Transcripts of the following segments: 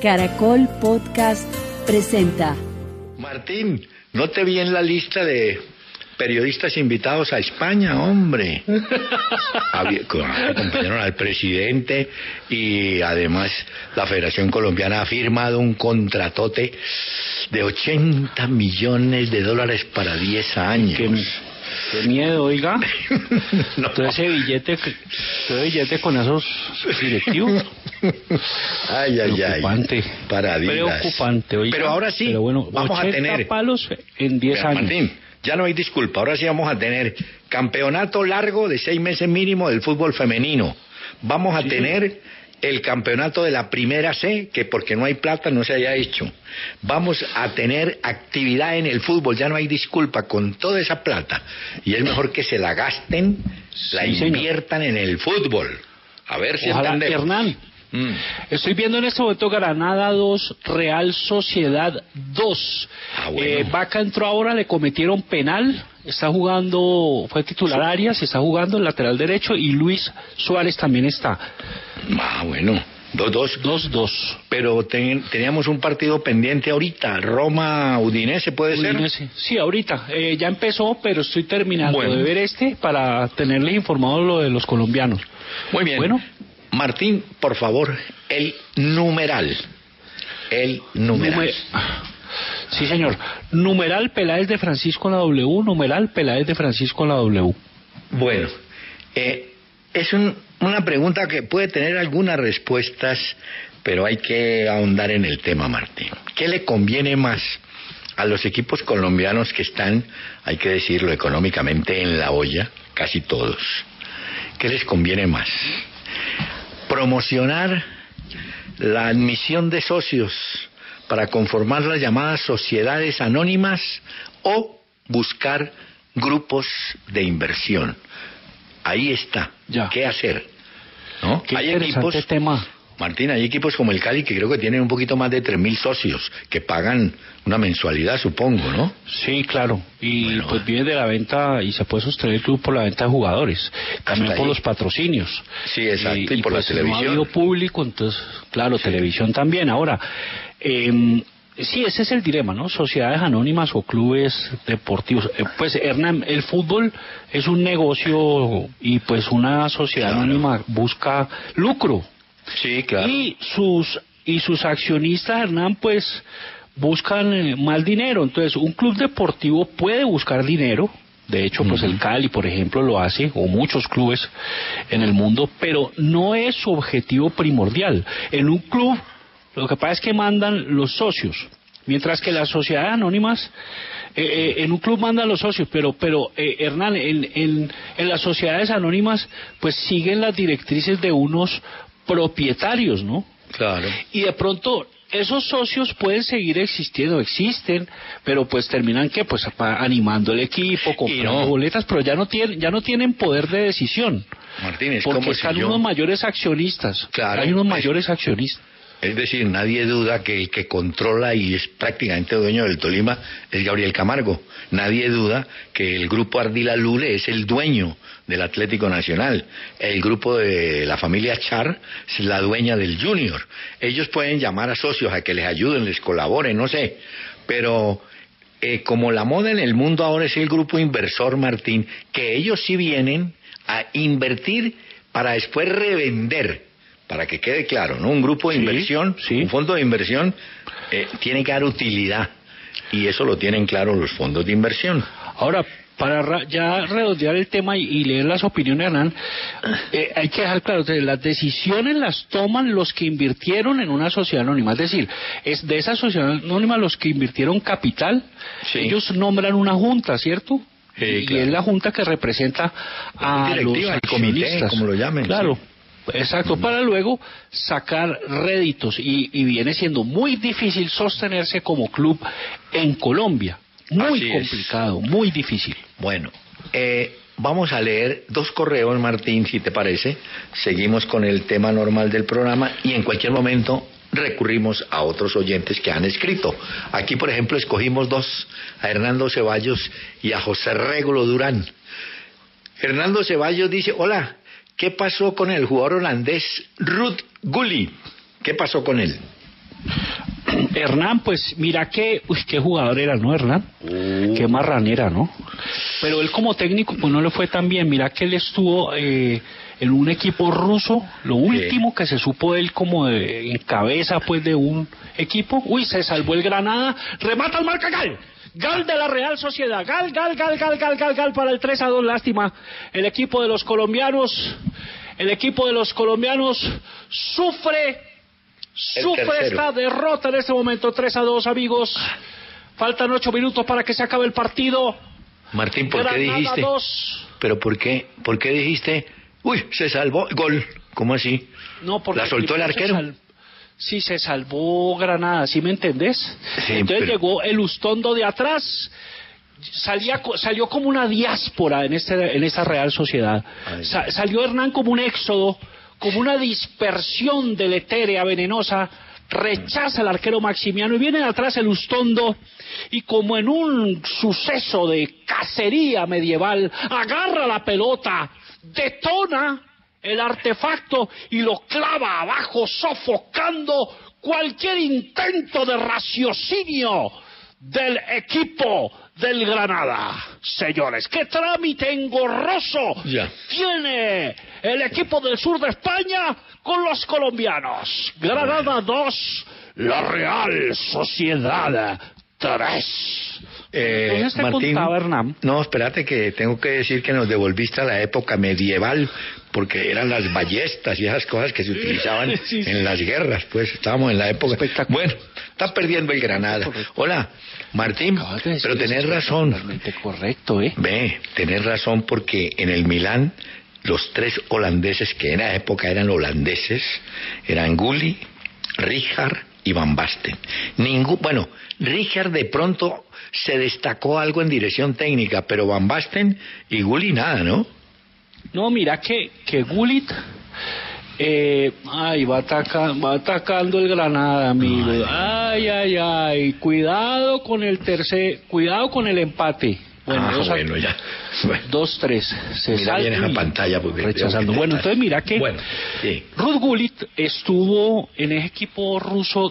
Caracol Podcast presenta. Martín, no te vi en la lista de periodistas invitados a España, hombre. Acompañaron al presidente y además la Federación Colombiana ha firmado un contratote de $80 millones para 10 años. Qué miedo, oiga. No. Todo ese billete con esos directivos. Ay. Preocupante. Paradilas. Preocupante, oiga. Pero ahora sí, pero bueno, vamos a tener palos en 10 años. Martín, ya no hay disculpa. Ahora sí vamos a tener campeonato largo de 6 meses mínimo del fútbol femenino. Vamos a tener el campeonato de la primera C, que porque no hay plata no se haya hecho. Vamos a tener actividad en el fútbol, ya no hay disculpa, con toda esa plata. Y es mejor que se la gasten, la inviertan en el fútbol. A ver si entendemos. Hernán, estoy viendo en este momento Granada 2, Real Sociedad 2. Bueno. Vaca entró ahora, le cometieron penal. Está jugando, fue titular Arias, está jugando el lateral derecho y Luis Suárez también está. Bueno, 2-2. 2-2. Pero teníamos un partido pendiente ahorita, Roma-Udinese, ¿puede ser? Sí, ahorita. Ya empezó, pero estoy terminando de ver para tenerles informado lo de los colombianos. Muy bien. Bueno, Martín, por favor, el numeral. Sí, señor. Numeral Peláez de Francisco en la W, numeral Peláez de Francisco en la W. Bueno, es una pregunta que puede tener algunas respuestas, pero hay que ahondar en el tema, Martín. ¿Qué le conviene más a los equipos colombianos que están, hay que decirlo, económicamente en la olla, casi todos? ¿Qué les conviene más? ¿Promocionar la admisión de socios para conformar las llamadas sociedades anónimas o buscar grupos de inversión? Ahí está. Ya. ¿Qué hacer? ¿No? Qué hay interesante equipos, tema. Martín, hay equipos como el Cali que creo que tienen un poquito más de 3.000 socios que pagan una mensualidad, supongo, ¿no? Sí, claro. Y pues vive de la venta y se puede sostener el club por la venta de jugadores. También por los patrocinios. Sí, exacto. Y por pues, la televisión. No ha habido público, entonces, claro, televisión también. Ahora, sí, ese es el dilema, ¿no? Sociedades anónimas o clubes deportivos. Pues, Hernán, el fútbol es un negocio y pues una sociedad anónima busca lucro. Sí, claro. Y sus accionistas, Hernán, pues buscan más dinero. Entonces, un club deportivo puede buscar dinero. De hecho, pues el Cali, por ejemplo, lo hace, o muchos clubes en el mundo, pero no es su objetivo primordial. En un club, lo que pasa es que mandan los socios, mientras que las sociedades anónimas, en un club mandan los socios, pero Hernán, en las sociedades anónimas, pues siguen las directrices de unos propietarios, ¿no? Claro. Y de pronto esos socios pueden seguir existiendo, existen, pero pues terminan ¿qué? Pues animando el equipo, comprando boletas, pero ya no tienen poder de decisión. Martín, es porque como están si unos mayores accionistas. Claro, hay unos mayores accionistas. Es decir, nadie duda que el que controla y es prácticamente dueño del Tolima es Gabriel Camargo. Nadie duda que el grupo Ardila Lule es el dueño del Atlético Nacional. El grupo de la familia Char es la dueña del Junior. Ellos pueden llamar a socios a que les ayuden, les colaboren, no sé. Pero como la moda en el mundo ahora es el grupo inversor, Martín, que ellos sí vienen a invertir para después revender. Para que quede claro, ¿no? Un grupo de inversión, un fondo de inversión, tiene que dar utilidad. Y eso lo tienen claro los fondos de inversión. Ahora, para ya redondear el tema y leer las opiniones, Hernán, hay que dejar claro que las decisiones las toman los que invirtieron en una sociedad anónima. Es decir, es de esa sociedad anónima los que invirtieron capital, ellos nombran una junta, ¿cierto? Y claro, es la junta que representa a los accionistas, el comité, como lo llamen. Claro. Exacto, para luego sacar réditos y viene siendo muy difícil sostenerse como club en Colombia. Muy complicado, muy difícil. Bueno, vamos a leer 2 correos, Martín, si te parece. Seguimos con el tema normal del programa y en cualquier momento recurrimos a otros oyentes que han escrito. Aquí, por ejemplo, escogimos 2, a Hernando Ceballos y a José Régulo Durán. Hernando Ceballos dice: hola, ¿qué pasó con el jugador holandés Ruud Gullit? ¿Qué pasó con él? Hernán, pues mira que, qué jugador era, ¿no, Hernán? Qué marranera, ¿no? Pero él como técnico, pues no le fue tan bien. Mira que él estuvo en un equipo ruso, lo último que se supo de él como en cabeza, pues, de un equipo. Se salvó el Granada, remata el marca Gal. Gal de la Real Sociedad, gal para el 3-2, lástima. El equipo de los colombianos sufre esta derrota en este momento, 3-2, amigos. Faltan 8 minutos para que se acabe el partido. Martín, ¿por qué dijiste? 2. ¿Pero por qué dijiste? Se salvó, gol. ¿Cómo así? No, porque ¿la soltó el arquero? Sí, se salvó Granada, ¿sí me entendés? Sí, entonces llegó el Ustondo de atrás, salió como una diáspora en esta Real Sociedad. Salió Hernán como un éxodo, como una dispersión deletérea, venenosa. Rechaza al arquero Maximiano y viene de atrás el Ustondo y, como en un suceso de cacería medieval, agarra la pelota, detona el artefacto y lo clava abajo, sofocando cualquier intento de raciocinio del equipo del Granada. Señores, qué trámite engorroso tiene el equipo del sur de España con los colombianos. Granada 2, la Real Sociedad 3. Martín, no, espérate, que tengo que decir que nos devolviste a la época medieval, porque eran las ballestas y esas cosas que se utilizaban en las guerras, pues estábamos en la época. Bueno, está perdiendo el Granada. Hola, Martín, pero tenés razón. Totalmente correcto, tenés razón, porque en el Milán los 3 holandeses que en la época eran holandeses eran Gullit, Rijkaard y Van Basten. Bueno, Rijkaard de pronto se destacó algo en dirección técnica, pero Van Basten y Gullit nada, ¿no? No, mira que Gullit va atacando el Granada, amigo. Ay, cuidado con el empate. Bueno, ya. 2-3. Se mira bien esa pantalla porque rechazando. Bueno, entonces mira que Ruud Gullit estuvo en ese equipo ruso,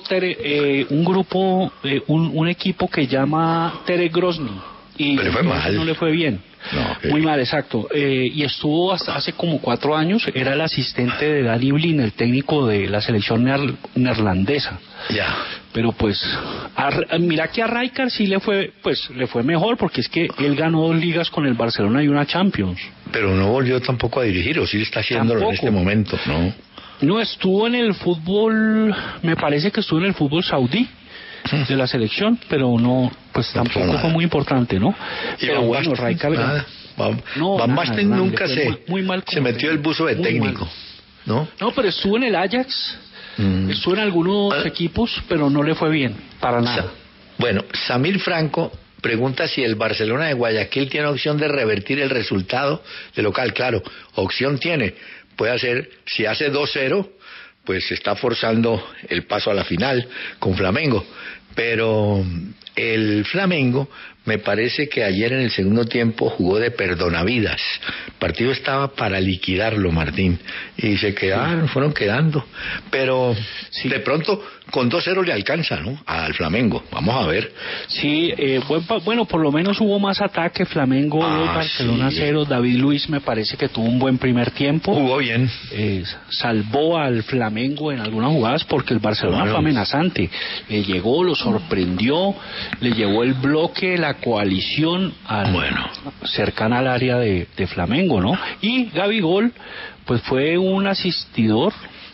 un equipo que llama Terek Grozny. Y pero fue mal. No le fue bien. No, muy mal, exacto. Y estuvo hasta hace como 4 años, era el asistente de Danny Blind, el técnico de la selección neerlandesa. Ya. Pero pues, mira que a Rijkaard sí le fue mejor, porque es que él ganó 2 ligas con el Barcelona y una Champions. Pero no volvió tampoco a dirigir, o sí está haciéndolo en este momento, ¿no? No, estuvo en el fútbol, me parece que estuvo en el fútbol saudí de la selección, pero no, pues tampoco fue muy importante, ¿no? Pero bueno, Rijkaard Van Basten nunca se metió el buzo de técnico, mal. ¿no? No, pero estuvo en el Ajax, estuvo en algunos equipos, pero no le fue bien, para nada. Bueno, Samir Franco pregunta si el Barcelona de Guayaquil tiene opción de revertir el resultado de local. Claro, opción tiene, puede hacer, si hace 2-0, pues se está forzando el paso a la final con Flamengo, pero el Flamengo me parece que ayer en el segundo tiempo jugó de perdonavidas. El partido estaba para liquidarlo, Martín, y se fueron quedando, pero de pronto con 2-0 le alcanza, ¿no?, al Flamengo. Vamos a ver. Sí, bueno, por lo menos hubo más ataque. Flamengo 2, Barcelona 0. David Luiz me parece que tuvo un buen primer tiempo. Jugó bien. Salvó al Flamengo en algunas jugadas, porque el Barcelona fue amenazante. Llegó, lo sorprendió, le llevó el bloque, la coalición cercana al área de Flamengo, ¿no? Y Gabigol, pues fue un asistidor.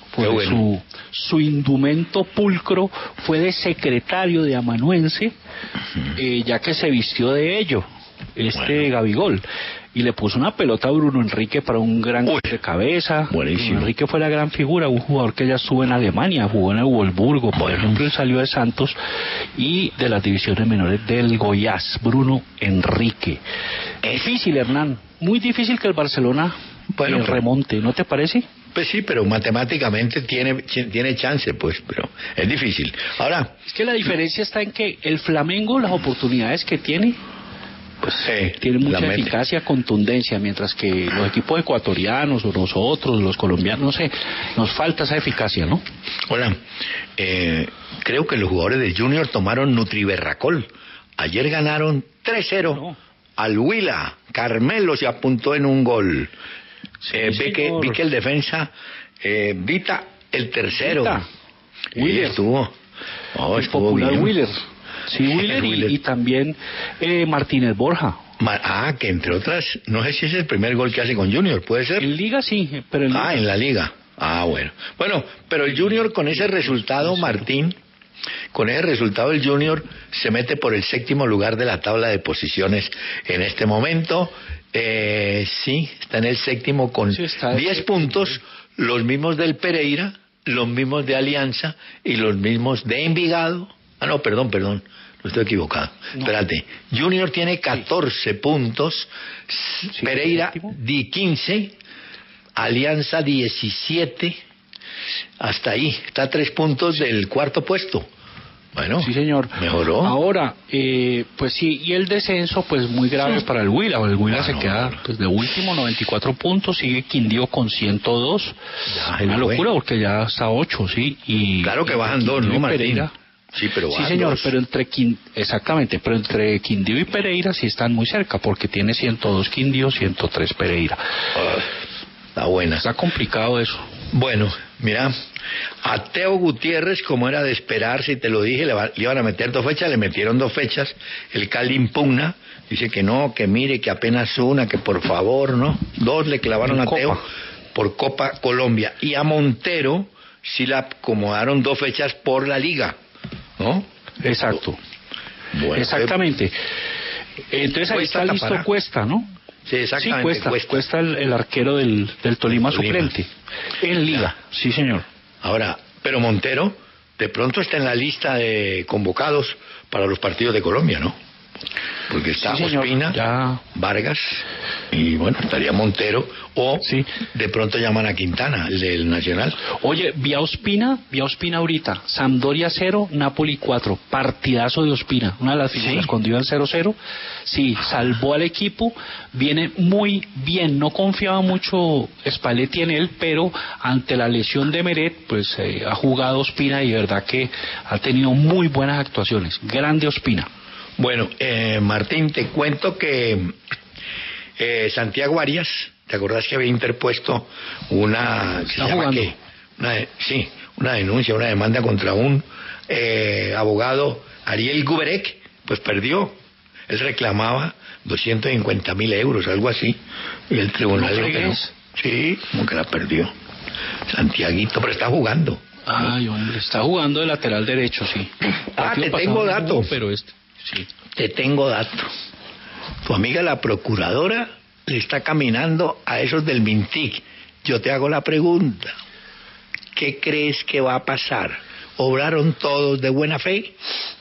Su indumento pulcro fue de secretario de amanuense, ya que se vistió de ello, Gabigol, y le puso una pelota a Bruno Enrique para un gran gol de cabeza. Buenísimo. Bruno Enrique fue la gran figura, un jugador que ya estuvo en Alemania, jugó en el Wolfsburgo, por ejemplo, él salió de Santos y de las divisiones menores del Goiás. Bruno Enrique. Difícil, Hernán, muy difícil que el Barcelona remonte, ¿no te parece? Pues sí, pero matemáticamente tiene chance, pues, pero es difícil. Ahora, es que la diferencia está en que el Flamengo, las oportunidades que tiene, pues tiene mucha eficacia, contundencia, mientras que los equipos ecuatorianos o nosotros, los colombianos, no sé, nos falta esa eficacia, ¿no? Hola, creo que los jugadores de Junior tomaron Nutriberracol. Ayer ganaron 3-0 al Huila. Carmelo se apuntó en un gol. Vi que el defensa Vita, el tercero. Willer estuvo. El popular bien. Willer. Sí, Willer y también Martínez Borja. Que entre otras, no sé si es el primer gol que hace con Junior, ¿puede ser? En Liga sí, pero en Liga. En la Liga. Bueno. Bueno, pero el Junior con ese resultado, Martín, con ese resultado el Junior se mete por el 7º lugar de la tabla de posiciones en este momento. Sí, está en el 7º con 10 puntos, los mismos del Pereira, los mismos de Alianza y los mismos de Envigado. No, perdón, lo estoy equivocado. No. Espérate, Junior tiene 14 puntos, Pereira 15, Alianza 17, hasta ahí, está a 3 puntos del 4º puesto. Bueno, sí, señor. Mejoró. Ahora, pues sí, y el descenso, pues muy grave para el Huila. El Huila se queda pues de último, 94 puntos, sigue Quindío con 102. Una locura, porque ya está 8, sí. Y claro que bajan 2, ¿no, Martín? Pereira, sí, pero sí, señor, pero entre Quindío y Pereira sí están muy cerca, porque tiene 102 Quindío, 103 Pereira. Está buena. Está complicado eso. Bueno, mira, a Teo Gutiérrez, como era de esperarse, y te lo dije, le iban a meter 2 fechas, le metieron 2 fechas, el Cali impugna, dice que no, que mire, que apenas una, que por favor, ¿no? 2 le clavaron a Teo por Copa Colombia, y a Montero sí la acomodaron 2 fechas por la Liga, ¿no? Exacto. Bueno, exactamente. Entonces ahí está listo Cuesta, ¿no? Sí, exactamente. Sí, Cuesta el arquero del Tolima suplente. En Liga, sí, señor. Ahora, pero Montero de pronto está en la lista de convocados para los partidos de Colombia, ¿no? Porque está Ospina, Vargas, y bueno, estaría Montero, o de pronto llaman a Quintana, el del Nacional. Oye, vi a Ospina ahorita, Sampdoria 0, Napoli 4, partidazo de Ospina, una de las figuras cuando iban 0-0, salvó al equipo, viene muy bien, no confiaba mucho Spalletti en él, pero ante la lesión de Meret, pues ha jugado Ospina y de verdad que ha tenido muy buenas actuaciones, grande Ospina. Bueno, Martín, te cuento que Santiago Arias, ¿te acordás que había interpuesto una denuncia, una demanda contra un abogado, Ariel Guberek? Pues perdió. Él reclamaba 250.000 euros, algo así, y el tribunal le dijo, sí, como que la perdió. Santiaguito, pero está jugando. Ay, hombre, está jugando de lateral derecho, sí. Te tengo dato. Pero te tengo dato. Tu amiga la procuradora le está caminando a esos del Mintic. Yo te hago la pregunta. ¿Qué crees que va a pasar? ¿Obraron todos de buena fe?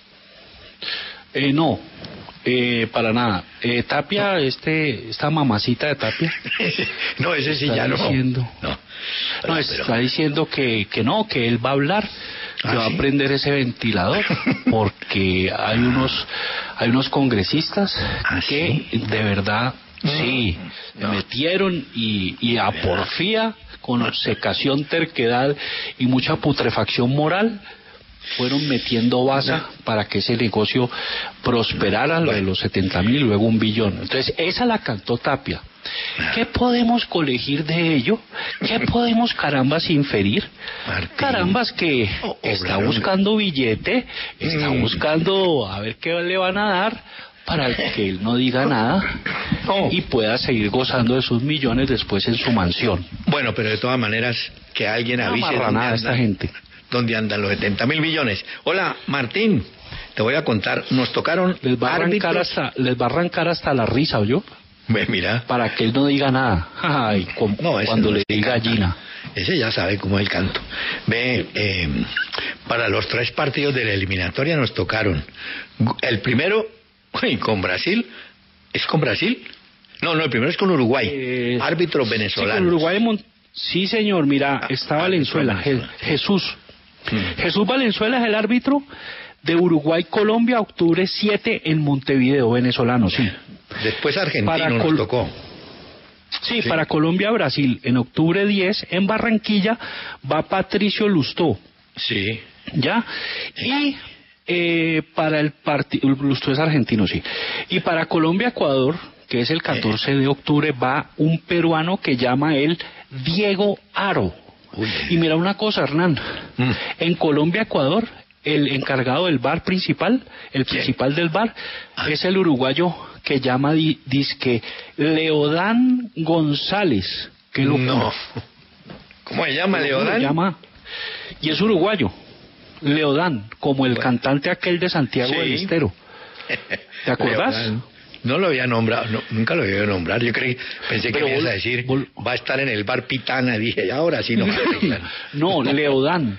No, para nada. Tapia, esta mamacita de Tapia. No, ese sí ya no. Está diciendo que no, que él va a hablar. Que va a prender ese ventilador porque hay unos congresistas que de verdad se metieron y a porfía, con secación, terquedad y mucha putrefacción moral, fueron metiendo baza para que ese negocio prosperara, lo de los 70.000, luego 1 billón. Entonces esa la cantó Tapia. ¿Qué podemos colegir de ello? ¿Qué podemos carambas inferir? Martín, carambas que está buscando billete, está buscando a ver qué le van a dar para que él no diga nada y pueda seguir gozando de sus millones después en su mansión. Bueno, pero de todas maneras que alguien avise dónde andan los 70.000 millones. Hola, Martín, te voy a contar, nos tocaron les va a arrancar hasta la risa, ¿oyó? Mira. Para que él no diga nada. Ay, cuando le diga gallina. Ese ya sabe cómo es el canto. Para los 3 partidos de la eliminatoria nos tocaron. El primero, con Brasil. ¿Es con Brasil? No, el primero es con Uruguay. Árbitro venezolano. Sí, con Uruguay. Sí, señor, mira, está Valenzuela. Jesús Valenzuela es el árbitro de Uruguay-Colombia, octubre 7 en Montevideo, venezolano, sí. Después Argentina nos tocó. Sí, para Colombia-Brasil, en octubre 10, en Barranquilla, va Patricio Lustó. Sí. ¿Ya? Y para el partido, Lustó es argentino, sí. Y para Colombia-Ecuador, que es el 14 de octubre, va un peruano que llama él Diego Aro. Uy. Y mira una cosa, Hernán. En Colombia-Ecuador, el encargado del bar principal, el principal del bar, es el uruguayo que llama disque Leodán González. Que no. ¿Cómo se llama Leodán? Y es uruguayo. Leodán, como el cantante aquel de Santiago del Estero. ¿Te acordás? Leodán. No lo había nombrado, no, nunca lo había nombrado. Pensé que me ibas a decir, va a estar en el bar Pitana. Dije, ahora sí no. No, Leodán.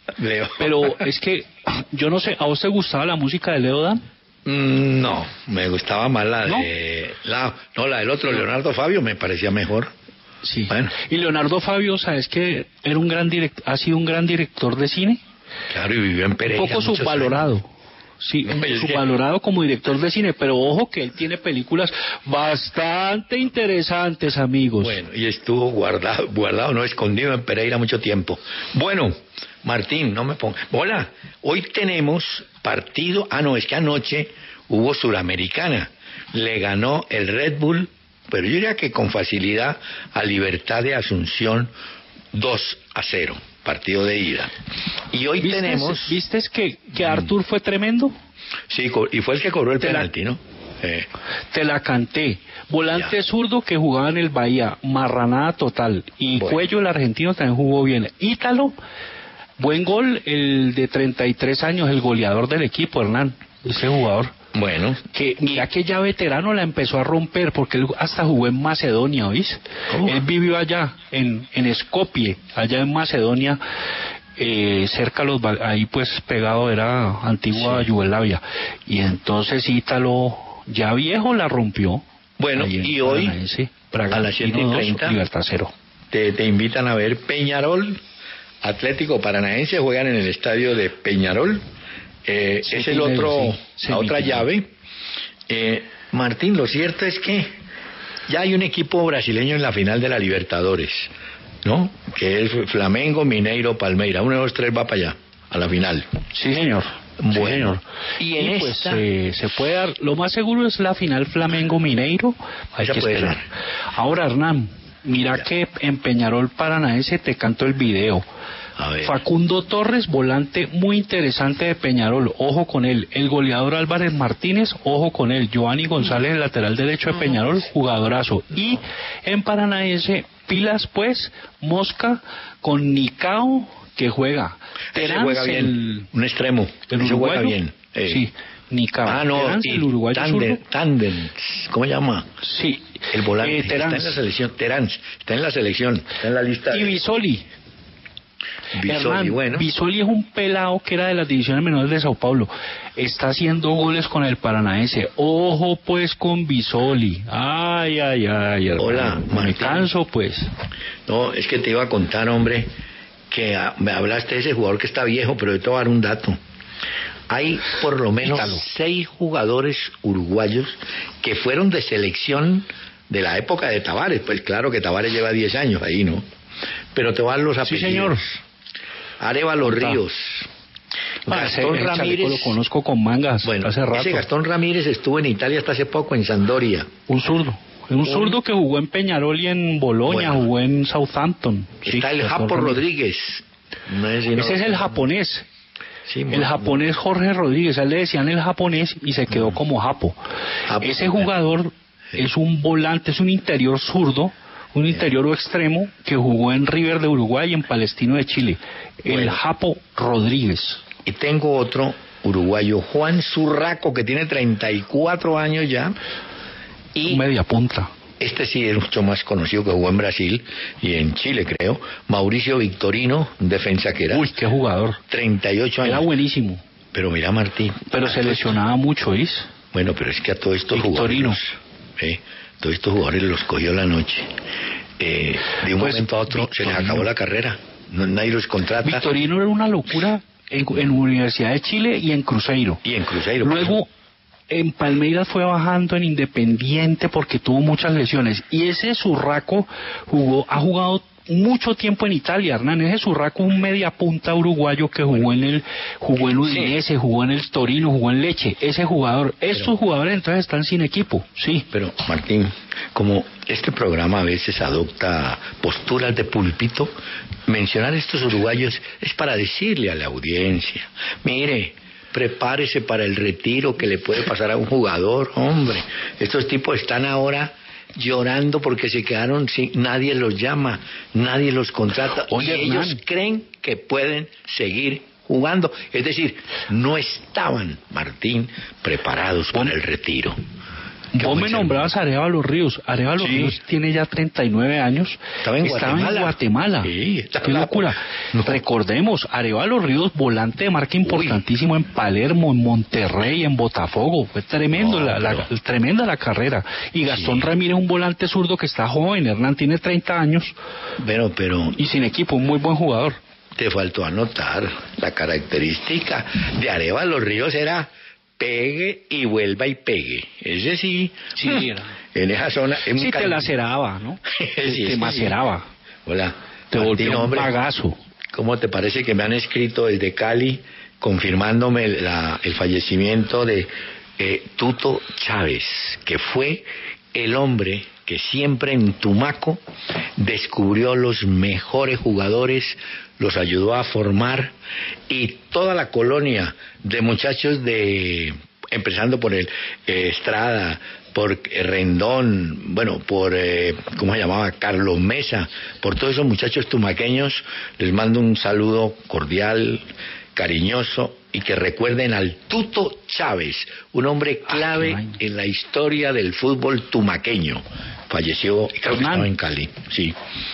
Pero es que, yo no sé, ¿a vos te gustaba la música de Leodán? No, me gustaba más la de... La del otro, Leonardo Fabio, me parecía mejor. Sí. Bueno. Y Leonardo Fabio, ¿sabes que era ha sido un gran director de cine? Claro, y vivió en Pereira. Un poco subvalorado. Sí, subvalorado como director de cine, pero ojo que él tiene películas bastante interesantes, amigos. Bueno, y estuvo guardado, no escondido en Pereira mucho tiempo. Bueno, Martín, no me ponga... Hola, hoy tenemos partido... es que anoche hubo Suramericana. Le ganó el Red Bull, pero yo diría que con facilidad, a Libertad de Asunción 2-0. Partido de ida. Y hoy tenemos... ¿Viste que Artur fue tremendo? Sí, y fue el que cobró el penalti, ¿no? Te la canté. Volante zurdo que jugaba en el Bahía, marranada total. Y Cuello, el argentino, también jugó bien. Ítalo, buen gol, el de 33 años, el goleador del equipo, Hernán, ese jugador. Bueno. Que mira que ya veterano la empezó a romper, porque él hasta jugó en Macedonia, ¿oís? Él vivió allá, en Skopje, allá en Macedonia, cerca ahí pues pegado era antigua Yugoslavia. Y entonces Ítalo, ya viejo, la rompió. Bueno, y hoy, a las 7:30, Libertad 0. Te invitan a ver Peñarol, Atlético Paranaense, juegan en el estadio de Peñarol. Es el otro, la otra llave. Martín, lo cierto es que ya hay un equipo brasileño en la final de la Libertadores, ¿no? Que es Flamengo, Mineiro, Palmeiras. 1 de los 3 va para allá, a la final. Sí, señor. Bueno, y esta... se puede dar, lo más seguro es la final Flamengo-Mineiro. Hay que esperar. Ahora, Hernán, mira que en Peñarol Paranaense te canto el video. Facundo Torres, volante muy interesante de Peñarol, ojo con él. El goleador Álvarez Martínez, ojo con él. Giovanni González, el lateral derecho de Peñarol, jugadorazo. Y en Paranaense, pilas pues, Mosca con Nicao, que juega. Terán juega bien, un extremo. El uruguayo, juega bien. Sí, Nicao. No, Terán, el uruguayo Tandem, ¿cómo se llama? Sí. El volante, está en la selección, Terán, está en la selección, está en la lista. Y Bisoli. Hernán, bueno. Bisoli es un pelado que era de las divisiones menores de Sao Paulo. Está haciendo goles con el Paranaense. Ojo pues con Bisoli. Ay. Hola, me canso pues. No, es que te iba a contar, hombre, que me hablaste de ese jugador que está viejo, pero yo te voy a dar un dato. Hay por lo menos 6 jugadores uruguayos que fueron de selección de la época de Tavares. Pues claro que Tavares lleva 10 años ahí, ¿no? Pero te voy a dar los apellidos. Sí, señor. Arévalo Ríos. Gastón Ramírez. Lo conozco con mangas. Bueno, hace rato. Ese Gastón Ramírez estuvo en Italia hasta hace poco, en Sampdoria. Un zurdo. Un zurdo que jugó en Peñarol y en Boloña, jugó en Southampton. Está el Japo Rodríguez. Ese es el japonés. Sí, el japonés Jorge Rodríguez. A él le decían el japonés y se quedó como Japo. Ese jugador es un volante, es un interior zurdo, un interior o extremo que jugó en River de Uruguay y en Palestino de Chile. El Japo Rodríguez. Y tengo otro uruguayo, Juan Zurraco, que tiene 34 años ya. Y media punta. Este sí es mucho más conocido, que jugó en Brasil y en Chile, creo. Mauricio Victorino, defensa que era. Uy, qué jugador. 38 años. Era buenísimo. Pero mira, Martín. Pero se lesionaba mucho, ¿is? Bueno, pero es que a todos estos Victorino. jugadores... todos estos jugadores los cogió la noche. De un momento a otro se les acabó la carrera. Nadie los contrata. Victorino era una locura en Universidad de Chile y en Cruzeiro. Y en Cruzeiro. Luego en Palmeiras fue bajando, en Independiente porque tuvo muchas lesiones, y ese Zurraco ha jugado mucho tiempo en Italia, Hernán. Ese Zurraco, un media punta uruguayo que jugó en Udinese, jugó en el Torino, jugó en Lecce. Ese jugador, estos jugadores entonces están sin equipo, sí. Pero Martín, como este programa a veces adopta posturas de púlpito, mencionar estos uruguayos es para decirle a la audiencia, mire, prepárese para el retiro que le puede pasar a un jugador, hombre. Estos tipos están ahora llorando porque se quedaron sin, nadie los llama, nadie los contrata. Oye, y ellos creen que pueden seguir jugando. Es decir, no estaban, Martín, preparados para el retiro. Vos me nombrabas a Arévalo Ríos. Arévalo Ríos tiene ya 39 años. Estaba en Guatemala. Sí, qué locura. No. Recordemos, Arévalo Ríos, volante de marca importantísimo en Palermo, en Monterrey, en Botafogo. Fue tremendo, tremenda la carrera. Y Gastón Ramírez, un volante zurdo que está joven. Hernán tiene 30 años. Pero y sin equipo, un muy buen jugador. Te faltó anotar la característica de Arévalo Ríos era pegue y vuelva y pegue. Ese sí era. En esa zona es muy te laceraba, ¿no? te maceraba. Sí. Hola. Te volvió un pagazo. ¿Cómo te parece que me han escrito desde Cali confirmándome el fallecimiento de Tuto Chávez, que fue el hombre que siempre en Tumaco descubrió los mejores jugadores, los ayudó a formar, y toda la colonia de muchachos empezando por el Estrada, por Rendón, por ¿cómo se llamaba? Carlos Mesa, por todos esos muchachos tumaqueños, les mando un saludo cordial, cariñoso, y que recuerden al Tuto Chávez, un hombre clave en la historia del fútbol tumaqueño. Falleció, creo que estaba en Cali, sí.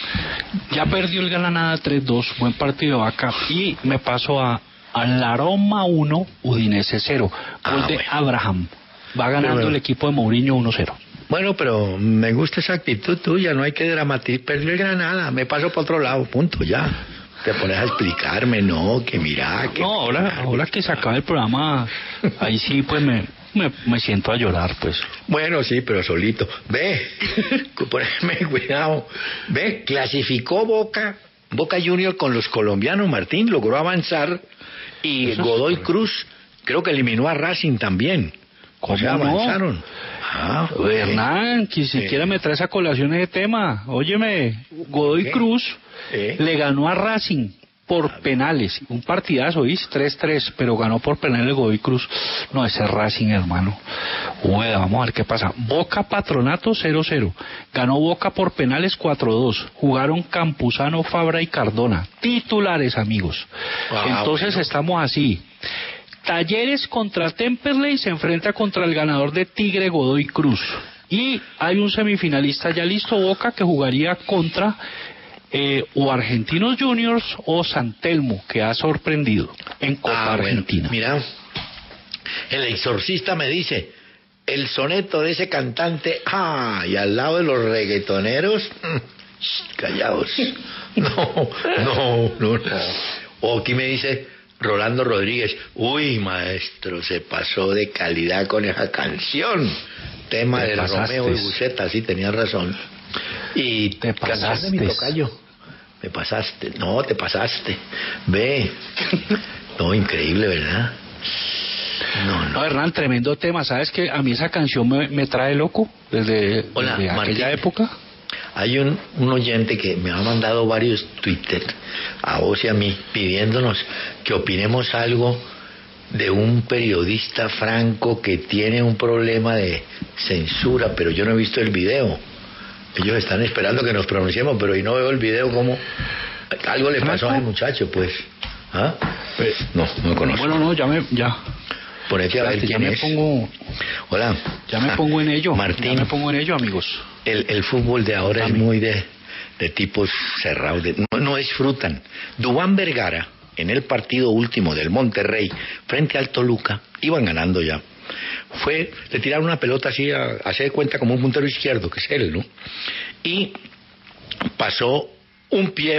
Ya perdió el Granada 3-2, buen partido acá, y me paso a la Roma 1, Udinese 0, gol de Abraham. Va ganando el equipo de Mourinho 1-0. Bueno, pero me gusta esa actitud tuya, no hay que dramatizar. Perdió el Granada, me paso para otro lado, punto, ya. Te pones a explicarme, no, que mira, que... No, ahora que se acaba el programa, ahí sí, pues me siento a llorar, pues. Bueno, sí, pero solito. Ve, poneme cuidado. Ve, clasificó Boca Junior con los colombianos, Martín, logró avanzar, y Godoy Cruz creo que eliminó a Racing también. O sea, avanzaron. Hernán, que siquiera me traes a colación ese tema. Óyeme, Godoy Cruz le ganó a Racing por penales, un partidazo, ¿viste? 3-3, pero ganó por penales Godoy Cruz. No, ese Racing, hermano. Vamos a ver qué pasa. Boca Patronato 0-0. Ganó Boca por penales 4-2. Jugaron Campuzano, Fabra y Cardona. Titulares, amigos. Entonces estamos así. Talleres contra Temperley se enfrenta contra el ganador de Tigre Godoy Cruz. Y hay un semifinalista ya listo, Boca, que jugaría contra o Argentinos Juniors o San Telmo, que ha sorprendido en Copa Argentina. Bueno, mira, el exorcista me dice, el soneto de ese cantante, y al lado de los reggaetoneros, callaos. No. O aquí me dice Rolando Rodríguez, uy, maestro, se pasó de calidad con esa canción. Tema de Romeo y Buceta, sí, tenías razón. Y te pasaste. Mi tocayo. Me pasaste. No, te pasaste. Ve. No, increíble, ¿verdad? No, Hernán, tremendo tema. ¿Sabes que a mí esa canción me trae loco desde aquella época? Hay un oyente que me ha mandado varios Twitter a vos y a mí pidiéndonos que opinemos algo de un periodista franco que tiene un problema de censura, pero yo no he visto el video. Ellos están esperando que nos pronunciemos, pero y no veo el video. Como algo le pasó al muchacho, pues. No conozco. Bueno, ya. Ponete a ver quién es. Hola. Ya me pongo en ello. Martín. Ya me pongo en ello, amigos. El fútbol de ahora es muy de tipos cerrados. No disfrutan. Duván Vergara, en el partido último del Monterrey, frente al Toluca, iban ganando ya. Le tiraron una pelota así, hace de cuenta como un puntero izquierdo, que es él, ¿no? Y pasó un pie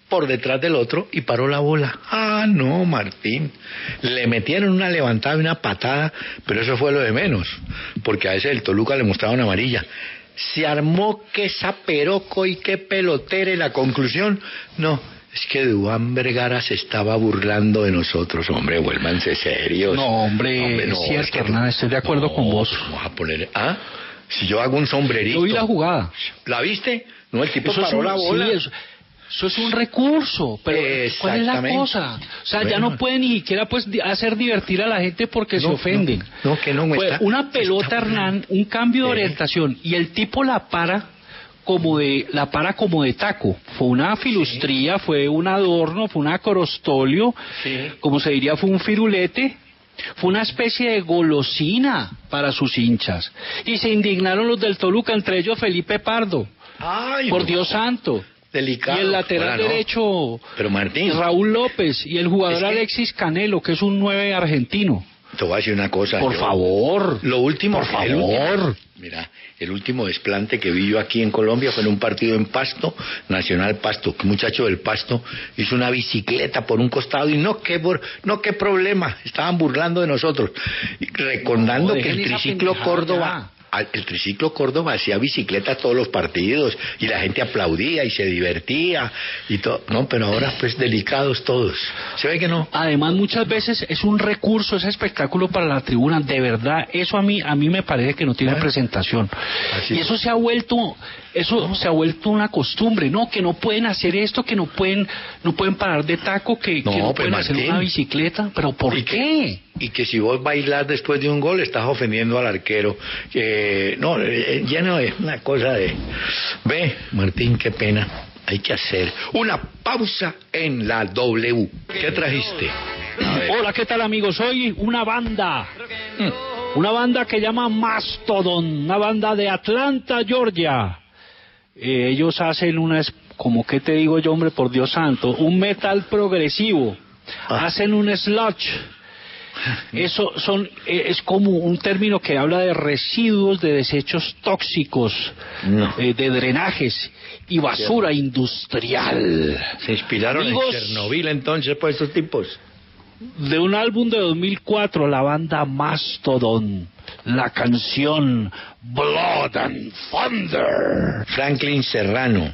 por detrás del otro y paró la bola. Ah, no, Martín. Le metieron una levantada y una patada, pero eso fue lo de menos, porque a ese el Toluca le mostraba una amarilla. Se armó que zaperoco y qué pelotera, y la conclusión, no, es que Duván Vergara se estaba burlando de nosotros. Hombre, vuélvanse serios. No, hombre, no, es cierto, Hernán, estoy de acuerdo con vos. Vamos a poner, si yo hago un sombrerito. Yo vi la jugada. ¿La viste? No, el tipo eso paró la bola. Sí, eso es un recurso, pero ¿cuál es la cosa? O sea, bueno, ya no pueden ni siquiera pues hacer divertir a la gente porque se ofenden. No, que no pues una pelota, Hernán, un cambio de orientación, y el tipo la para como de taco. Fue una filustría, fue un adorno, fue un acrostolio, como se diría, fue un firulete. Fue una especie de golosina para sus hinchas. Y se indignaron los del Toluca, entre ellos Felipe Pardo. Ay, por Dios santo. Delicado. Y el lateral derecho, pero Martín, Raúl López, y el jugador Alexis Canelo, que es un 9 argentino. Te voy a decir una cosa. Por favor. Lo último, por favor. Mira, el último desplante que vi yo aquí en Colombia fue en un partido en Pasto, Nacional Pasto. Un muchacho del Pasto hizo una bicicleta por un costado y no qué problema, estaban burlando de nosotros, recordando que el triciclo Córdoba. El triciclo Córdoba hacía bicicleta todos los partidos y la gente aplaudía y se divertía y todo. No, pero ahora pues delicados todos. ¿Se ve que no? Además muchas veces es un recurso ese espectáculo para la tribuna. De verdad, eso a mí me parece que no tiene presentación. Y eso se ha vuelto una costumbre, ¿no? Que no pueden hacer esto, que no pueden parar de taco, que no pueden hacer una bicicleta. ¿Pero por qué? Y que si vos bailás después de un gol estás ofendiendo al arquero. Ya no es una cosa de... Ve, Martín, qué pena. Hay que hacer una pausa en la W. ¿Qué trajiste? Hola, ¿qué tal, amigos? Hoy una banda. Una banda que llama Mastodon, una banda de Atlanta, Georgia. Ellos hacen como que te digo yo, hombre, por Dios santo, un metal progresivo. Hacen un sludge. Eso es como un término que habla de residuos, de desechos tóxicos, de drenajes y basura industrial. ¿Se inspiraron en Chernobyl entonces por estos tipos? De un álbum de 2004, la banda Mastodon, la canción Blood and Thunder. Franklin Serrano,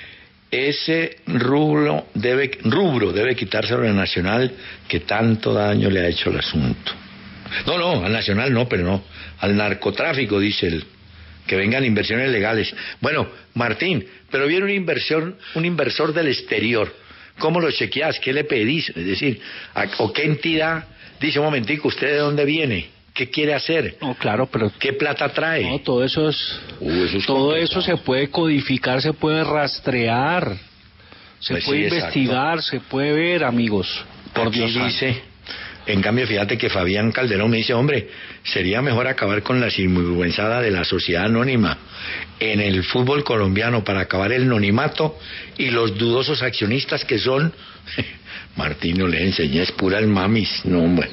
ese rubro debe quitárselo al Nacional, que tanto daño le ha hecho el asunto. No, al Nacional no, pero no, al narcotráfico, dice él, que vengan inversiones legales. Bueno, Martín, pero viene un inversor del exterior. ¿Cómo lo chequeás? ¿Qué le pedís? Es decir, ¿o qué entidad dice, un momentico, usted de dónde viene? ¿Qué quiere hacer? No, claro, pero... ¿Qué plata trae? No, todo eso eso se puede codificar, se puede rastrear, se puede investigar, se puede ver, amigos. Por Dios dice... En cambio, fíjate que Fabián Calderón me dice, hombre, sería mejor acabar con la sinvergüenzada de la sociedad anónima en el fútbol colombiano para acabar el anonimato y los dudosos accionistas que son... Martín, no le enseñé, es pura el mamis. No, bueno.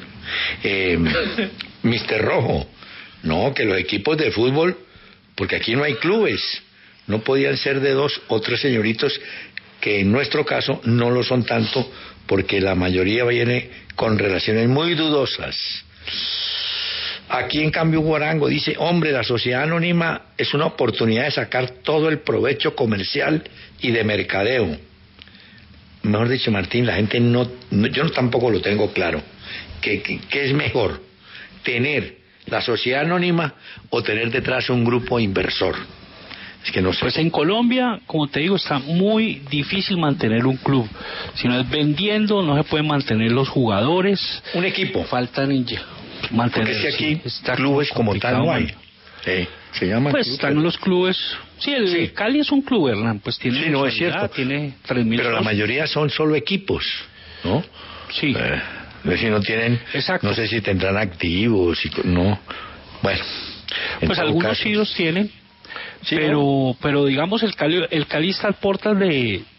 Mr. Rojo, no, que los equipos de fútbol, porque aquí no hay clubes, no podían ser de 2 o 3 señoritos, que en nuestro caso no lo son tanto, porque la mayoría viene con relaciones muy dudosas. Aquí en cambio Hugo Arango dice, hombre, la sociedad anónima es una oportunidad de sacar todo el provecho comercial y de mercadeo. Mejor dicho, Martín, la gente yo tampoco lo tengo claro. ¿Qué es mejor? ¿Tener la sociedad anónima o tener detrás un grupo inversor? Es que no sé. Pues en Colombia, como te digo, está muy difícil mantener un club. Si no es vendiendo, no se pueden mantener los jugadores. Un equipo. Faltan mantener. Porque es que aquí clubes como tal no hay. Se llaman pues clubes. Están los clubes. Sí, el Cali es un club, Hernán. Pues tiene. Sí, no es cierto. Tiene 3.000. Pero la mayoría son solo equipos, ¿no? Sí. Si no tienen. Exacto. No sé si tendrán activos, no. Bueno. Pues algunos sí los tienen. Sí, pero digamos el Cali está a puertas de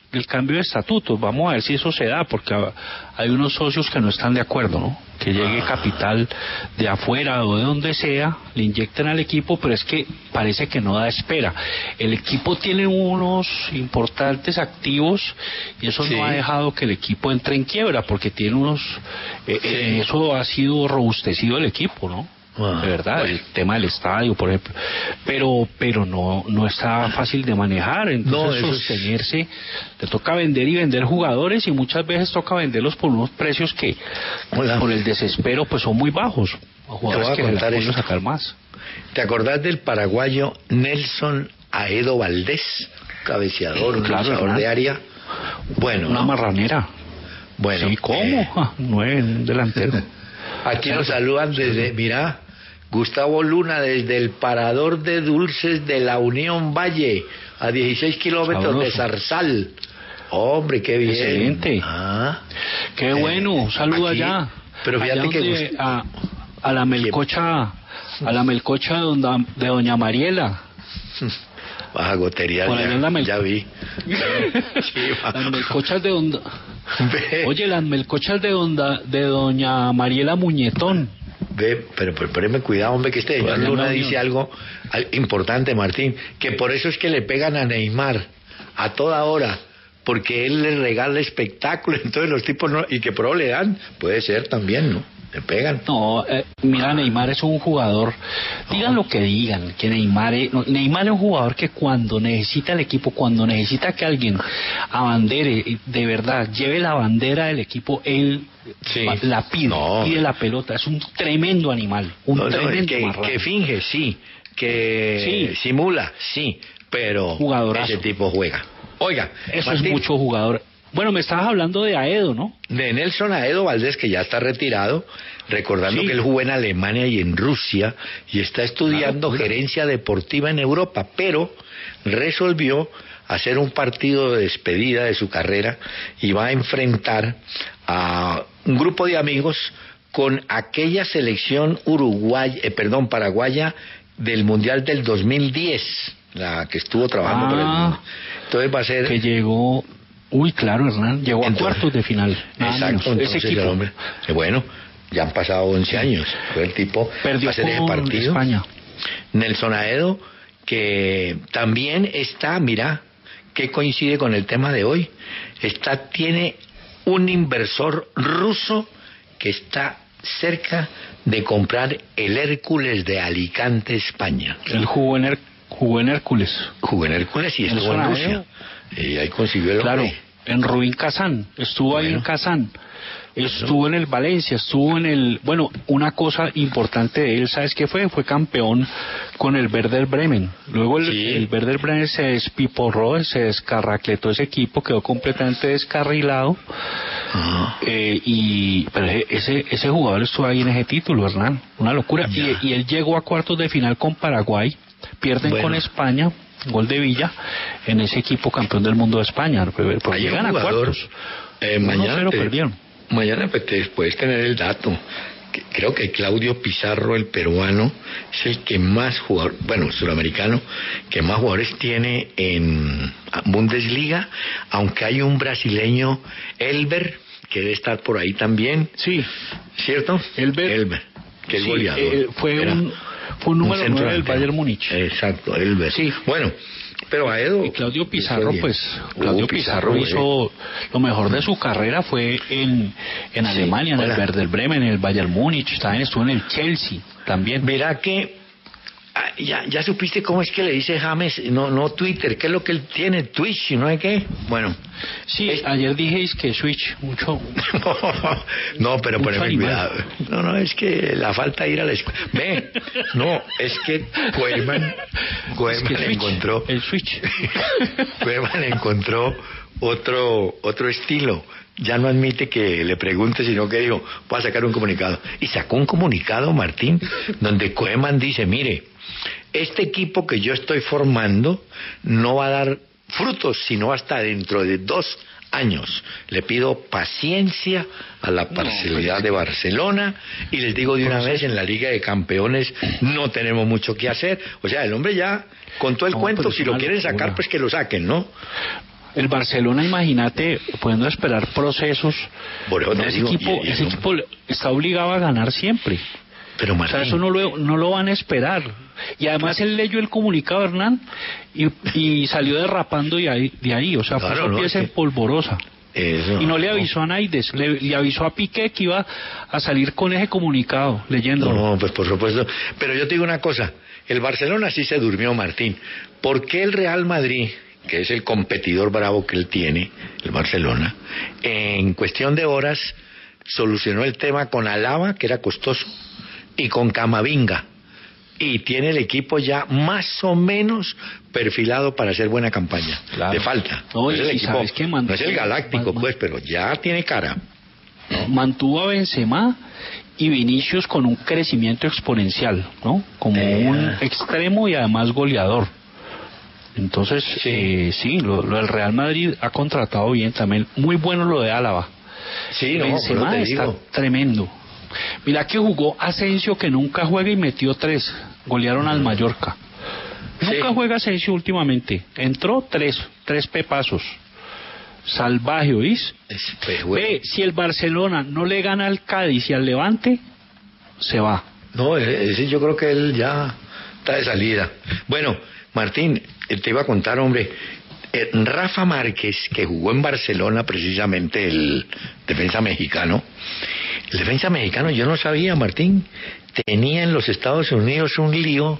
cambio de estatutos. Vamos a ver si eso se da, porque hay unos socios que no están de acuerdo, ¿no? Que llegue capital de afuera o de donde sea, le inyecten al equipo, pero es que parece que no da espera. El equipo tiene unos importantes activos y eso no ha dejado que el equipo entre en quiebra, porque tiene unos... eso ha sido robustecido el equipo, ¿no? De verdad, el tema del estadio, por ejemplo, pero no está fácil de manejar. Entonces sostenerse, te toca vender y vender jugadores, y muchas veces toca venderlos por unos precios que por el desespero pues son muy bajos. Jugadores que les pueden sacar más. ¿Te acordás del paraguayo Nelson Aedo Valdés, cabeceador, un de área? Bueno, una marranera. Bueno, sí, ¿cómo? No es un delantero. Aquí nos saludan desde, mira, Gustavo Luna, desde el Parador de Dulces de la Unión Valle, a 16 kilómetros de Zarzal. Hombre, qué bien. Excelente. Qué bueno, un saludo aquí, allá. Pero fíjate allá que a la melcocha, de doña Mariela. Baja gotería, ya vi. Sí, las melcochas de onda. Oye, las melcochas de doña Mariela Muñetón. Pero poneme cuidado, hombre, que este señor Luna dice algo importante, Martín, que por eso es que le pegan a Neymar a toda hora, porque él le regala espectáculo, entonces los tipos no, y que pro le dan, puede ser también, ¿no? Le pegan. No, mira, Neymar es un jugador, digan lo que digan, que Neymar es un jugador que cuando necesita el equipo, cuando necesita que alguien abandere, de verdad, lleve la bandera del equipo, él la pide, pide la pelota, es un tremendo animal, tremendo que finge, que simula, pero jugadorazo. Ese tipo juega. Oiga, eso Martín, es mucho jugador. Bueno, me estabas hablando de Aedo, ¿no? De Nelson Aedo Valdés, que ya está retirado, recordando que él jugó en Alemania y en Rusia, y está estudiando gerencia deportiva en Europa, pero resolvió hacer un partido de despedida de su carrera y va a enfrentar a un grupo de amigos con aquella selección paraguaya del Mundial del 2010, la que estuvo trabajando por el mundo. Entonces va a ser... Que llegó... Uy, claro, Hernán, llegó a cuartos de final. Exacto, entonces ese equipo. Hombre, bueno, ya han pasado 11 años. Fue el tipo perdió hacer ese partido. España. Nelson Aedo, que también está, mira, que coincide con el tema de hoy. Tiene un inversor ruso que está cerca de comprar el Hércules de Alicante, España. Él jugó en Hércules. Jugó en Hércules y estuvo en Rusia. Y ahí consiguió el hombre. En Rubín Kazán, estuvo ahí en Kazán, estuvo en el Valencia, estuvo en el... Bueno, una cosa importante de él, ¿sabes qué fue? Fue campeón con el Werder Bremen. Luego el Werder Bremen se despiporró, se descarracletó ese equipo, quedó completamente descarrilado. Pero ese jugador estuvo ahí en ese título, Hernán, una locura. Y él llegó a cuartos de final con Paraguay, pierden con España, gol de Villa, en ese equipo campeón del mundo de España. Pues llegan a cuartos. Mañana pues puedes tener el dato. Creo que Claudio Pizarro, el peruano, es el que más suramericano, que más jugadores tiene en Bundesliga, aunque hay un brasileño, Elber, que debe estar por ahí también. Sí. ¿Cierto? Elber, que es goleador. Fue un número 9 del Bayern Múnich. Exacto, Elber. Sí. Bueno, pero Aedo... Y Claudio Pizarro, Pizarro hizo lo mejor de su carrera, fue en Alemania, en el Werder Bremen, en el Bayern Múnich, también estuvo en el Chelsea, también. Verá que... Ya supiste cómo es que le dice James, no Twitter, ¿qué es lo que él tiene? Twitch, ¿no hay qué? Bueno. Sí, ayer dijéis que Switch, mucho... No, pero poneme cuidado. No, es que la falta de ir a la escuela. Es que Koeman encontró... El Switch. Koeman encontró otro estilo. Ya no admite que le pregunte, sino que dijo, voy a sacar un comunicado. Y sacó un comunicado, Martín, donde Koeman dice, mire, este equipo que yo estoy formando no va a dar frutos, sino hasta dentro de 2 años. Le pido paciencia a la parcialidad de Barcelona y les digo de una vez, en la Liga de Campeones no tenemos mucho que hacer. O sea, el hombre ya contó el cuento, si lo quieren sacar, pues que lo saquen, ¿no? El Barcelona, imagínate, pudiendo esperar procesos. Por eso te digo, ese equipo está obligado a ganar siempre. Pero Martín, o sea, eso no lo van a esperar. Y además él leyó el comunicado, Hernán, y salió derrapando de ahí. O sea, claro, puso pieza en polvorosa. Eso, y no le avisó a Naides, le avisó a Piqué que iba a salir con ese comunicado, leyéndolo. No, pues por supuesto. Pero yo te digo una cosa, el Barcelona sí se durmió, Martín. ¿Por qué el Real Madrid, que es el competidor bravo que él tiene, el Barcelona, en cuestión de horas solucionó el tema con Alaba, que era costoso, y con Camavinga? Y tiene el equipo ya más o menos perfilado para hacer buena campaña. Claro. Le falta. No, es el equipo, ¿sabes qué? No es el galáctico, pues, pero ya tiene cara. Mantuvo a Benzema y Vinicius con un crecimiento exponencial, ¿no? Como un extremo y además goleador. Entonces, sí, lo del Real Madrid ha contratado bien también. Muy bueno lo de Álava. Sí, no, Benzema te está digo. tremendo. Mira que jugó Asensio, que nunca juega, y metió 3. Golearon al Mallorca. Nunca juega Asensio últimamente. Entró 3 pepazos. Salvaje, ¿oís? Ve, si el Barcelona no le gana al Cádiz y al Levante, se va. No, ese yo creo que él ya está de salida. Bueno, Martín, te iba a contar, hombre, Rafa Márquez, que jugó en Barcelona precisamente, el defensa mexicano. El defensa mexicano, yo no sabía, Martín, tenía en los Estados Unidos un lío.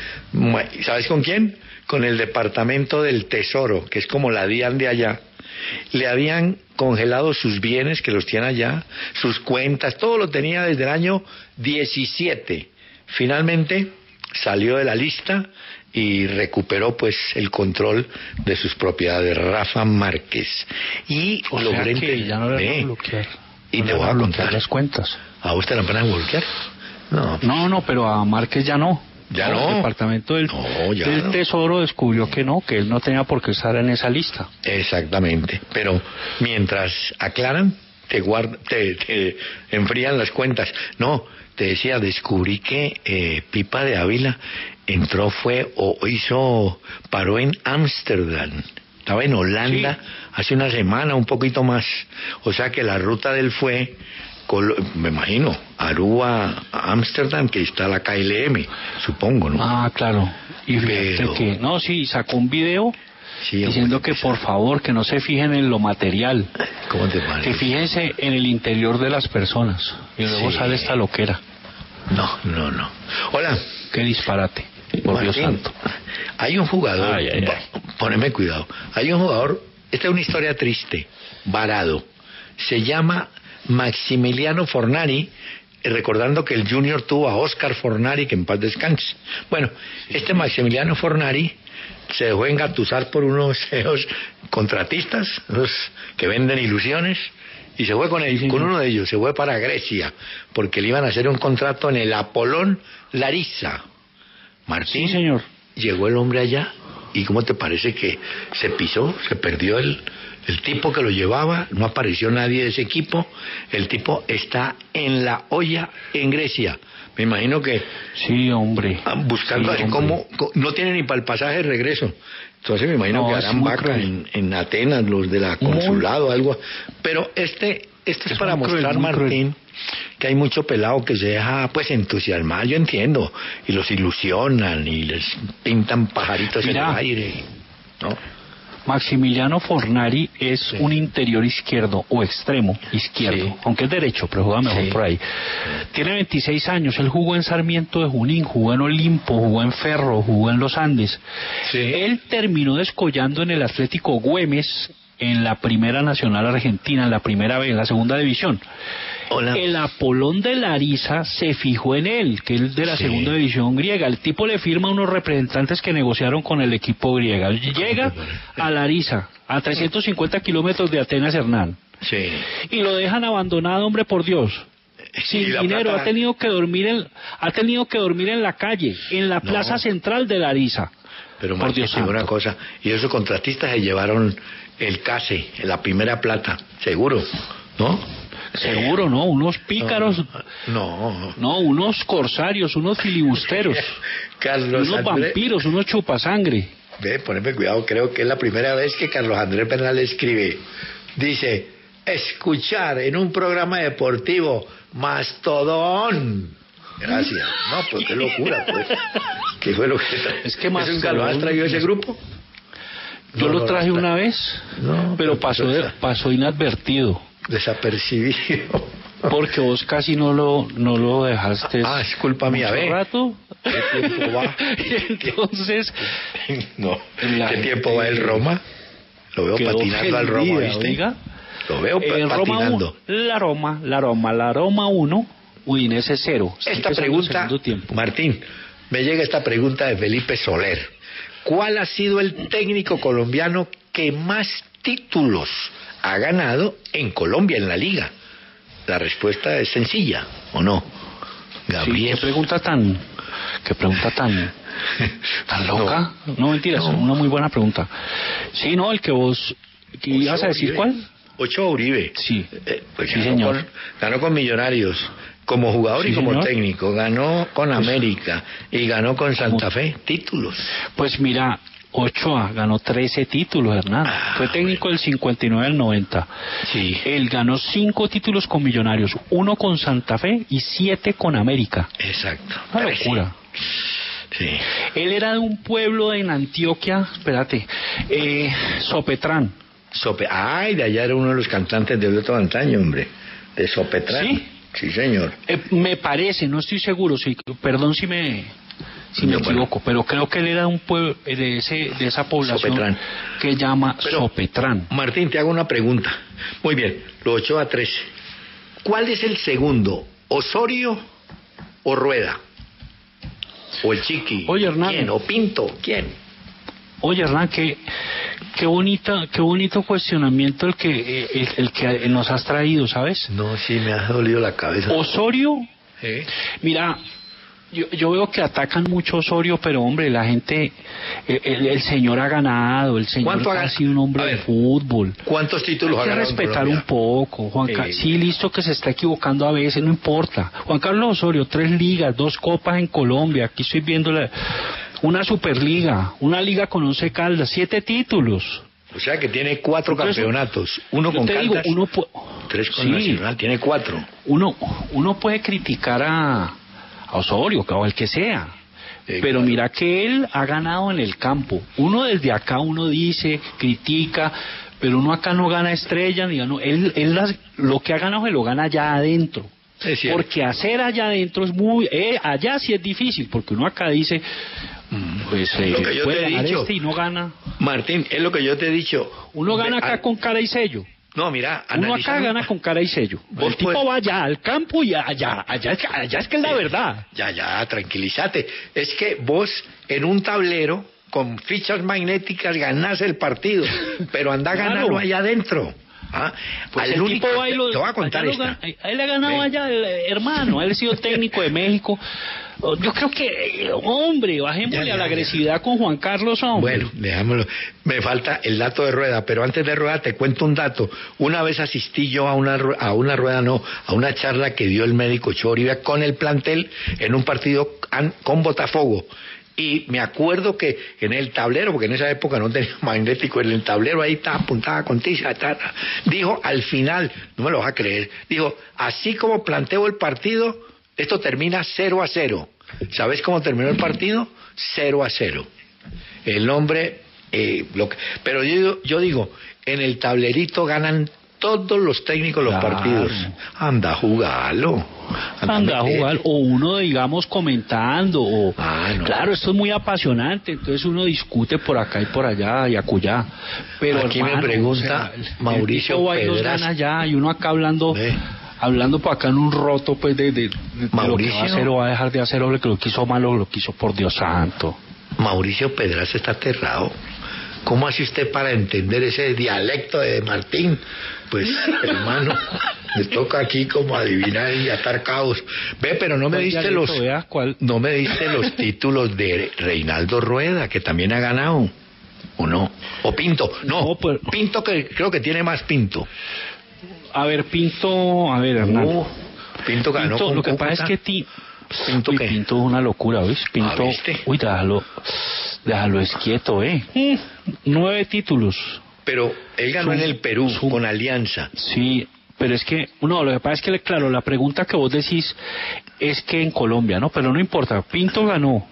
¿Sabes con quién? Con el Departamento del Tesoro, que es como la DIAN de allá. Le habían congelado sus bienes, que los tiene allá, sus cuentas, todo lo tenía desde el año 17. Finalmente salió de la lista y recuperó pues el control de sus propiedades, Rafa Márquez. Y logré que ya no le van a bloquear. Y te voy a contar las cuentas. ¿A usted la van a bloquear? No, pero a Márquez ya no. Ya no. El Departamento del Tesoro descubrió que él no tenía por qué estar en esa lista. Exactamente. Pero mientras aclaran, te enfrían las cuentas. No, te decía, descubrí que Pipa de Ávila paró en Ámsterdam. Estaba en Holanda hace una semana, un poquito más. O sea que la ruta de él fue, me imagino, Aruba a Ámsterdam, que está la KLM, supongo, ¿no? Ah, claro. Y fíjate que, sacó un video diciendo que por favor, que no se fijen en lo material. ¿Cómo te parece? Que fíjense en el interior de las personas. Y luego sale esta loquera. No. Hola. Qué disparate. Por Martín, Dios santo. Hay un jugador, poneme cuidado, hay un jugador, esta es una historia triste, varado, se llama Maximiliano Fornari, recordando que el Junior tuvo a Oscar Fornari, que en paz descanse. Bueno, este Maximiliano Fornari se dejó engatusar por unos contratistas, esos que venden ilusiones, y se fue con uno de ellos, se fue para Grecia, porque le iban a hacer un contrato en el Apolón Larissa. Martín, sí, señor. Llegó el hombre allá y ¿cómo te parece que se perdió el tipo que lo llevaba? No apareció nadie de ese equipo. El tipo está en la olla en Grecia. Me imagino que sí, hombre, buscando cómo no tiene ni para el pasaje de regreso. Entonces me imagino que harán vaca en Atenas, los de la consulado, algo. Pero este es para mostrar, Martín, que hay mucho pelado que se deja pues entusiasmar, yo entiendo, y los ilusionan y les pintan pajaritos en el aire, ¿no? Maximiliano Fornari es un interior izquierdo o extremo izquierdo, aunque es derecho, pero juega mejor por ahí. Tiene 26 años, él jugó en Sarmiento de Junín, jugó en Olimpo, jugó en Ferro, jugó en los Andes. Él terminó descollando en el Atlético Güemes, en la Primera Nacional Argentina, en la Primera B, en la Segunda División. El Apolón de Larissa se fijó en él, que es de la Segunda División griega. El tipo le firma a unos representantes que negociaron con el equipo griego. Llega a Larissa, a 350 kilómetros de Atenas, Hernán. Y lo dejan abandonado, hombre, por Dios. Sin dinero, ha tenido que dormir en la calle, en la plaza central de Larissa. Pero por Dios santo, una cosa, y esos contratistas se llevaron el CASE, la primera plata, seguro, ¿no? Seguro, ¿no? Unos pícaros. No, unos corsarios, unos filibusteros. Carlos unos vampiros, unos chupasangre. Ve, poneme cuidado, creo que es la primera vez que Carlos Andrés Bernal escribe. Dice, escuchar en un programa deportivo Mastodón. Gracias. No, pues qué locura, pues. ¿Qué fue lo que es que más ¿lo has traído ese grupo? Yo lo traje una vez, pero pasó inadvertido. Desapercibido. Porque vos casi no lo dejaste. Ah, es culpa mía, ve. Rato. ¿Qué tiempo va? Entonces, no. ¿Qué tiempo va el Roma? Lo veo patinando al Roma, ¿viste? Oiga. Lo veo patinando. La Roma 1, Udinese 0. Esta pregunta, Martín, me llega esta pregunta de Felipe Soler. ¿Cuál ha sido el técnico colombiano que más títulos ha ganado en Colombia, en la liga? La respuesta es sencilla, ¿o no? Gabriel. Sí, qué pregunta tan loca. No, mentiras, una muy buena pregunta. Sí, no, el que vos ibas a decir, ¿cuál? Ochoa Uribe. Sí, pues sí, señor. Ganó con Millonarios, como jugador y como señor. Técnico. Ganó con América y ganó con Santa Fe. Títulos. Pues mira, Ochoa ganó 13 títulos, Hernán. Fue técnico del 59 al 90. Sí. Él ganó 5 títulos con Millonarios, 1 con Santa Fe y 7 con América. Exacto. Una locura. Sí. Él era de un pueblo en Antioquia, Sopetrán. Ay, de allá era uno de los cantantes de Otro Antaño, hombre. De Sopetrán. Sí. Sí, señor. Me parece, no estoy seguro, perdón si me equivoco, pero creo que él era de un pueblo de esa población Sopetrán. que llama Sopetrán. Martín, te hago una pregunta. Muy bien, lo 8 a 13. ¿Cuál es el segundo? ¿Osorio o Rueda? ¿O el Chiqui? Oye, Hernán. ¿Quién? ¿O Pinto? ¿Quién? Oye, Hernán, qué bonito cuestionamiento el que nos has traído, ¿sabes? No, sí, me ha dolido la cabeza. Osorio, mira, yo veo que atacan mucho a Osorio, pero hombre, la gente, el señor ha ganado, el señor ha sido un hombre de fútbol. ¿Cuántos títulos ha ganado? Hay que respetar un poco, sí, listo que se está equivocando a veces, no importa. Juan Carlos Osorio, 3 ligas, 2 copas en Colombia, aquí estoy viendo una Superliga, una liga con 11 Caldas, 7 títulos. O sea que tiene 4 campeonatos, 1 con Caldas, 3 con Nacional, tiene 4. Uno puede criticar a Osorio, o el que sea, pero mira que él ha ganado en el campo. Uno desde acá, uno dice, critica, pero uno acá no gana estrellas, ni ganó. Lo que ha ganado se lo gana allá adentro. Porque hacer allá adentro es allá sí es difícil, porque uno acá dice, lo que yo puede te he ganar dicho, y no gana. Martín, es lo que yo te he dicho. Uno gana acá con cara y sello. No, mira, uno acá gana con cara y sello. El tipo va allá al campo y allá es que es la verdad. Ya, tranquilízate. Es que vos en un tablero con fichas magnéticas ganás el partido, pero anda a ganarlo allá adentro. Pues el tipo va y te voy a contar esta. Él ha ganado allá, hermano. Él ha sido técnico de México. Yo creo que, hombre, bajémosle a la agresividad con Juan Carlos, hombre. Bueno, dejámoslo. Me falta el dato de Rueda, pero antes de Rueda te cuento un dato. Una vez asistí yo a una charla que dio el médico Ochoa Uribe con el plantel en un partido con Botafogo. Y me acuerdo que en el tablero, porque en esa época no tenía magnético, en el tablero ahí estaba apuntada con tiza, dijo al final, no me lo vas a creer, dijo, así como planteo el partido, esto termina 0-0. ¿Sabes cómo terminó el partido? 0-0. El hombre, pero yo digo, en el tablerito ganan todos los técnicos los partidos. Anda a jugarlo. Anda a jugar, o uno, digamos, comentando, no. Claro, esto es muy apasionante, entonces uno discute por acá y por allá y acullá. Pero aquí hermano, me pregunta Mauricio Pedras. Allá, y uno acá hablando por acá en un roto, pues, de lo que va a hacer o va a dejar de hacer, o lo que lo quiso malo, lo quiso por Dios santo. Mauricio Pedras está aterrado. ¿Cómo hace usted para entender ese dialecto de Martín? Pues, hermano, me toca aquí como adivinar y atar caos. Pero no me diste no me diste los títulos de Reinaldo Rueda, que también ha ganado, ¿o no? O Pinto, pues, Pinto, que creo que tiene más Pinto. Pinto, Hernán. Pinto ganó con lo que pasa es que Pinto es una locura, ¿ves? Pinto, ¿viste? déjalo Déjalo es quieto, 9 títulos. Pero él ganó en el Perú con Alianza. Sí, pero es que, no, lo que pasa es que, claro, la pregunta que vos decís es que en Colombia, ¿no? Pero no importa, Pinto ganó.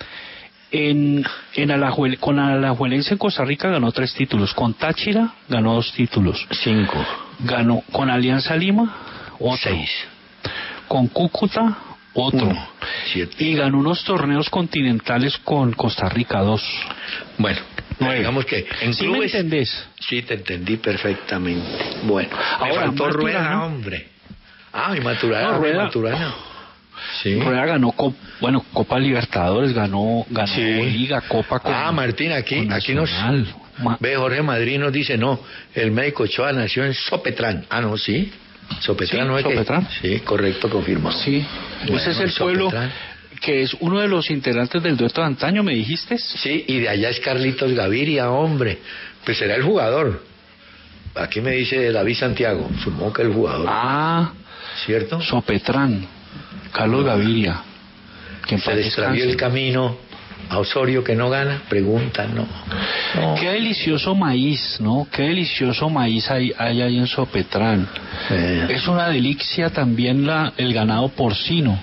Con Alajuelense en Costa Rica ganó 3 títulos. Con Táchira ganó 2 títulos. 5. Ganó con Alianza Lima, otro. 6. Con Cúcuta, otro. 1. 7. Y ganó unos torneos continentales con Costa Rica, 2. Bueno, digamos que en ¿Sí clubes... me entendés? Sí, te entendí perfectamente. Bueno, ahora me faltó Rueda, ¿no? hombre. Y Maturana. No, Rueda... Maturana. Sí. Rueda ganó Copa Libertadores, ganó sí. Liga, Copa con... Martín, aquí nos... Ve, Jorge Madrid nos dice, no, el médico Ochoa nació en Sopetrán. No, sí. Sopetrán, sí, ¿no es Sopetrán. Sí, correcto, confirmado. Sí, bueno, ese es el pueblo que es uno de los integrantes del dueto de antaño, ¿me dijiste? Sí, y de allá es Carlitos Gaviria, hombre. Pues será el jugador. Aquí me dice David Santiago, supongo que el jugador. ¿Cierto? Sopetrán, Carlos Gaviria. Se le extravió el camino a Osorio que no gana, preguntan, no. Qué delicioso maíz, ¿no? Qué delicioso maíz hay ahí en Sopetrán. Es una delicia también el ganado porcino.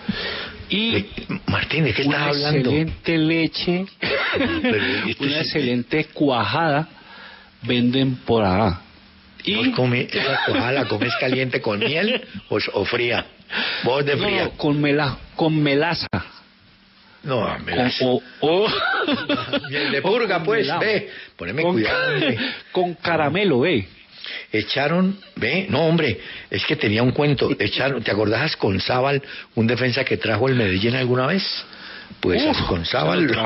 Y Martín, ¿de qué estás hablando? Una excelente leche, una excelente cuajada venden por allá. ¿Y esa cuajada la comes caliente con miel o fría? ¿Vos de fría? No, con melaza. No, melaza. Miel de purga, pues, ve. Poneme cuidado, hombre. Con caramelo, ve. Echaron, no hombre, es que tenía un cuento, ¿te acordás con Zábal, un defensa que trajo el Medellín alguna vez? Pues con Zábal se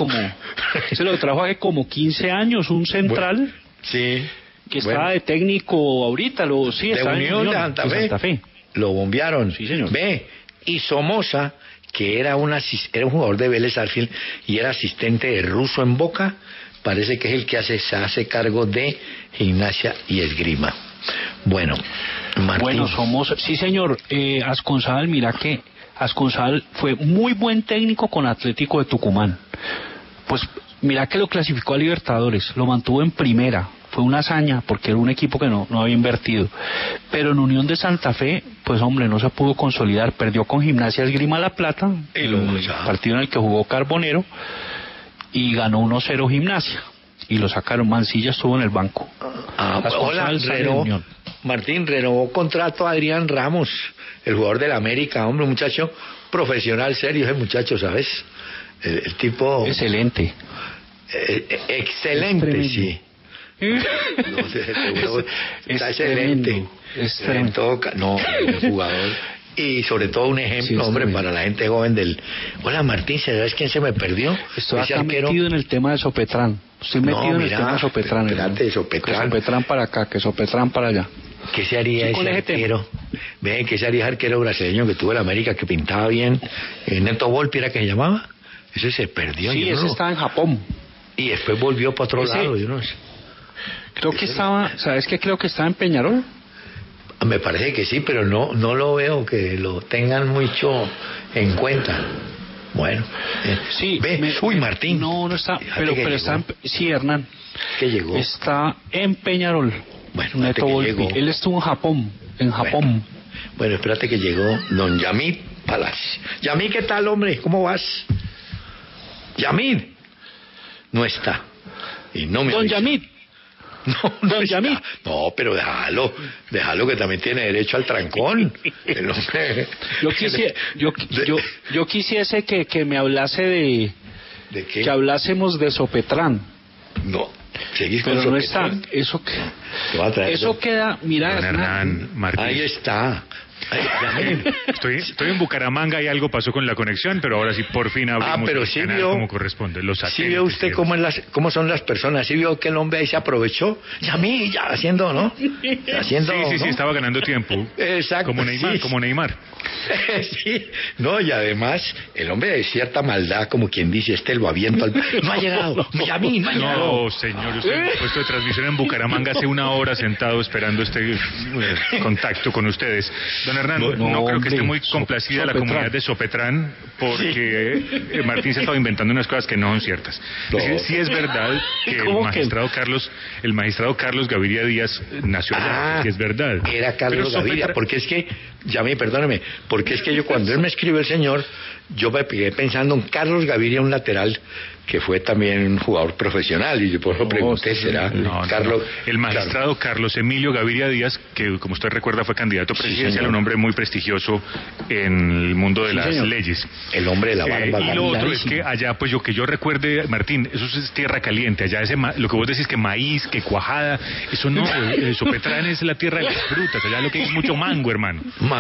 lo trajo hace como 15 años, un central. Bueno, sí. Que estaba de técnico ahorita, de Unión de Santa Fe. Lo bombearon. Sí, señor. Y Somoza, que era un jugador de Vélez Sarsfield y era asistente de Russo en Boca, parece que es el que se hace cargo de Gimnasia y Esgrima. Bueno, Martín. Bueno, sí señor, Asconzábal, mira que Asconzábal fue muy buen técnico con Atlético de Tucumán. Pues mira que lo clasificó a Libertadores, lo mantuvo en primera. Fue una hazaña porque era un equipo que no había invertido. Pero en Unión de Santa Fe, pues hombre, no se pudo consolidar. Perdió con Gimnasia Esgrima La Plata, el partido en el que jugó Carbonero, y ganó 1-0 Gimnasia. Y lo sacaron. Mancilla estuvo en el banco. Hola, Martín, renovó contrato a Adrián Ramos, el jugador del América, hombre, un muchacho profesional, serio ese muchacho, ¿sabes? El tipo... Excelente. Excelente, sí. Está excelente. No, el jugador. Y sobre todo un ejemplo, hombre, para la gente joven del... Hola, Martín, ¿sabes quién se me perdió? Estoy acá metido en el tema de Sopetrán. Estoy metido en el tema de Sopetrán. Espérate, Sopetrán. Que Sopetrán para acá, que Sopetrán para allá. ¿Qué se haría ese arquero? ¿Qué se haría ese arquero brasileño que tuvo en América, que pintaba bien? Neto Volpi era que se llamaba. Ese se perdió. Sí, ese estaba en Japón. Y después volvió para otro lado, yo no sé. Creo que estaba, ¿sabes qué? Creo que estaba en Peñarol. Me parece que sí, pero no lo veo que lo tengan mucho en cuenta. Bueno, sí. Martín. No está, pero está sí, Hernán. ¿Qué llegó? Está en Peñarol. Bueno, Neto Volpi. Él estuvo en Japón. Bueno, espérate que llegó don Yamid Palacio. Yamid, ¿qué tal, hombre? ¿Cómo vas? Yamid. No está. Y no me don avisa. Yamid. No, Yamid. No, pero déjalo que también tiene derecho al trancón. El hombre... Yo quisiese que me hablase ¿De qué? que hablásemos de Sopetrán. No, seguís pero con no Sopetrán. está. Eso queda, mira, Hernán Martín. Ahí está. Estoy en Bucaramanga y algo pasó con la conexión, pero ahora sí por fin abrimos pero el sí canal vio, como corresponde. ¿Sí vio usted cómo son las personas? ¿Sí vio que el hombre ahí se aprovechó? Ya haciendo, ¿no? Haciendo, sí, ¿no? estaba ganando tiempo. Exacto. Como Neymar. Sí, no, y además el hombre de cierta maldad, como quien dice, lo aviento al... No ha llegado, Yamid, no ha llegado. No, señor, usted en el puesto de transmisión en Bucaramanga hace una hora sentado esperando este contacto con ustedes. Don Don Hernán, no creo que esté muy complacida la comunidad de Sopetrán, porque Martín se estaba inventando unas cosas que no son ciertas. No. Es decir, sí es verdad que el magistrado Carlos Gaviria Díaz nació allá, sí es verdad. Era Carlos Gaviria, porque es que, perdóneme, porque es que yo cuando él me escribió el señor, yo me pegué pensando en Carlos Gaviria, un lateral que fue también un jugador profesional, y yo por eso pregunté, ¿será Carlos? El magistrado Carlos Emilio Gaviria Díaz, que como usted recuerda fue candidato presidencial, un hombre muy prestigioso en el mundo de las leyes. El hombre de la barba. Y lo otro es que allá, pues que yo recuerde, Martín, eso es tierra caliente, allá lo que vos decís que maíz, que cuajada, eso no, Sopetrán es la tierra de las frutas, allá lo que es mucho mango, hermano.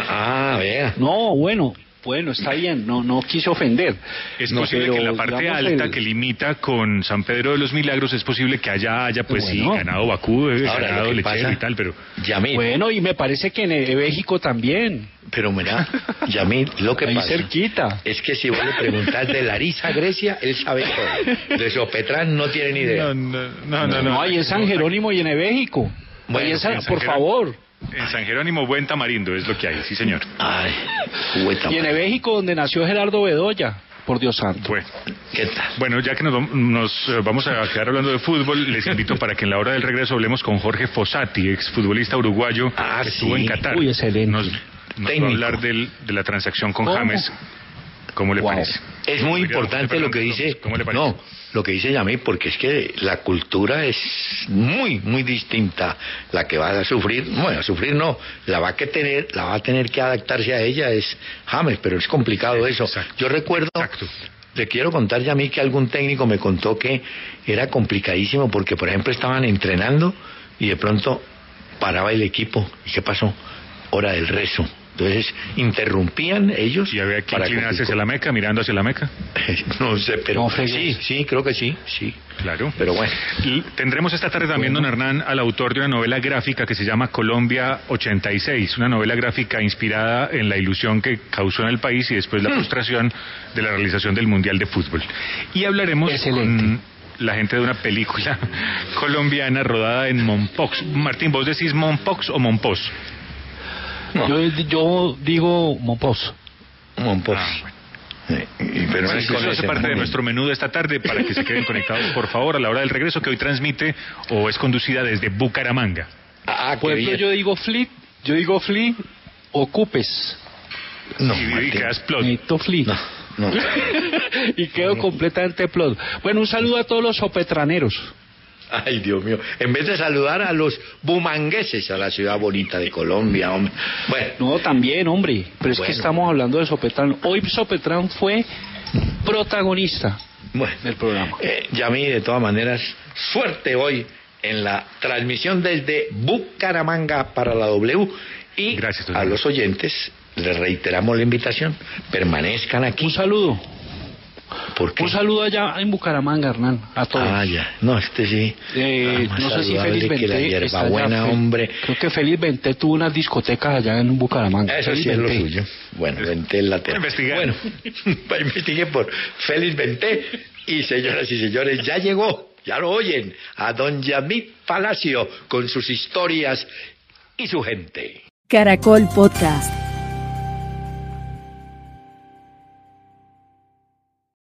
Vea. No, bueno, está bien, no quise ofender. Es posible que en la parte alta que limita con San Pedro de los Milagros, es posible que allá haya, pues sí, ganado vacú, ganado lechero y tal, pero... Yamil. Bueno, y me parece que en México también. Pero mira, Yamil, lo que ahí pasa cerquita es que si vos le preguntas de Larisa, Grecia, él sabe todo. De Sopetrán no tiene ni idea. No, ahí en San Jerónimo y en México. Bueno, por favor. En San Jerónimo, buen tamarindo, es lo que hay, sí señor. Ay, y en México, donde nació Gerardo Bedoya, por Dios santo. Bueno, ¿qué tal? Bueno, ya que nos vamos a quedar hablando de fútbol, les invito para que en la hora del regreso hablemos con Jorge Fossati, exfutbolista uruguayo, que estuvo en Qatar. Uy, excelente. Nos va a hablar de la transacción con James. ¿Cómo le parece? Es muy importante lo que dice. ¿Cómo le parece? No, lo que dice Yamil, porque es que la cultura es muy, muy distinta. La que va a sufrir, la va a tener que adaptarse a ella es James, pero es complicado eso. Exacto. Yo recuerdo, le quiero contar Yamil que algún técnico me contó que era complicadísimo porque, por ejemplo, estaban entrenando y de pronto paraba el equipo. ¿Y qué pasó? Hora del rezo. Entonces interrumpían ellos. ¿Y había que inclinarse hacia la Meca, mirando hacia la Meca? No sé, pero sí, creo que sí. Claro. Pero bueno. Y tendremos esta tarde también, don Hernán, al autor de una novela gráfica que se llama Colombia 86, una novela gráfica inspirada en la ilusión que causó en el país y después la frustración de la realización del Mundial de Fútbol. Y hablaremos con la gente de una película colombiana rodada en Mompox. Martín, ¿vos decís Mompox o Mompós? No. Yo digo Mompós. Pero eso hace parte de nuestro menú de esta tarde para que se queden conectados, por favor, a la hora del regreso, que hoy transmite o es conducida desde Bucaramanga. Por ejemplo, yo digo Fli, ocupes. No, y quedas plot. Necesito Fli. No. Y quedo completamente plot. Bueno, un saludo a todos los sopetraneros. Ay, Dios mío. En vez de saludar a los bumangueses, a la ciudad bonita de Colombia, hombre. Bueno. No, también, hombre. Pero es que estamos hablando de Sopetrán. Hoy Sopetrán fue protagonista del programa. Yamil, de todas maneras, suerte hoy en la transmisión desde Bucaramanga para la W. Y gracias, a los oyentes les reiteramos la invitación. Permanezcan aquí. Un saludo. ¿Por qué? Un saludo allá en Bucaramanga, Hernán, a todos. Ya. No, sí. No sé si Félix Benté está buena, hombre. Creo que Félix Benté tuvo unas discotecas allá en Bucaramanga. Eso sí es lo suyo. Bueno, Benté el lateral. Bueno, investigué por Félix Benté. Y señoras y señores, ya llegó, ya lo oyen, a don Yamil Palacio con sus historias y su gente. Caracol Podcast.